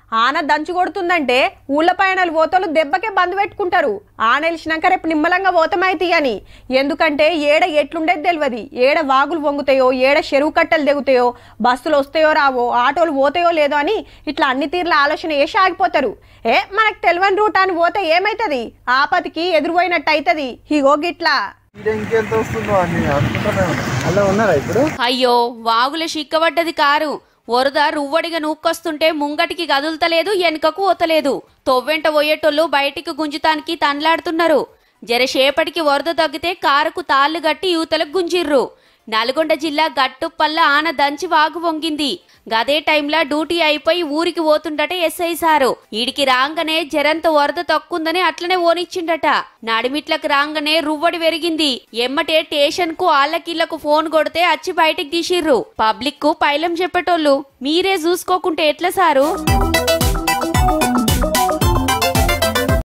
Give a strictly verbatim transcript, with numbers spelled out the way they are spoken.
ఆన దంచి కొడుతుందంటే ఊళ్ళ పైనలు పోతలు దెబ్బకే బంద్ పెట్టుకుంటారు. ఆన వెళ్ళినాక రేపు నిమ్మలంగా పోతమైతే అని. ఎందుకంటే ఏడ ఎట్లుండేది తెలియదు, ఏడ వాగులు వంగుతాయో, ఏడ చెరువు కట్టలు దిగుతాయో, బస్సులు వస్తాయో రావో, ఆటోలు పోతాయో లేదో అని ఇట్లా అన్ని తీర్ల ఆలోచన వేసి ఆగిపోతారు. ఏ మనకు తెలియని రూట్ అని పోతే ఏమైతుంది, ఆపతికి ఎదురుపోయినట్టు అవుతుంది. ఇగో గిట్లా అయ్యో వాగుల చిక్కబడ్డది కారు. వరద రువ్వడిగా నూక్కొస్తుంటే ముంగటికి కదులుతలేదు, వెనుకకు పోతలేదు. తొవ్వెంట పోయేటోళ్ళు బయటికి గుంజుతానికి తన్లాడుతున్నారు. జరసేపటికి వరద తగ్గితే కారుకు తాళ్లు గట్టి యూతలకు గుంజిర్రు. నల్గొండ జిల్లా గట్టుపల్ల ఆన దంచి వాగు వంగింది. గదే టైంలో డ్యూటీ అయిపోయి ఊరికి పోతుండట ఎస్ఐ సారు. ఈడికి రాంగనే జరంత వరద తక్కుందని అట్లనే ఓనిచ్చిండట. నడిమిట్లకు రాంగనే రువ్వడి పెరిగింది. ఎమ్మటే స్టేషన్ కు ఆళ్ళకిళ్లకు ఫోన్ కొడితే అచ్చి బయటికి తీసిర్రు. పబ్లిక్ కు పైలం చెప్పేటోళ్ళు. మీరే చూసుకోకుంటే ఎట్లా సారు?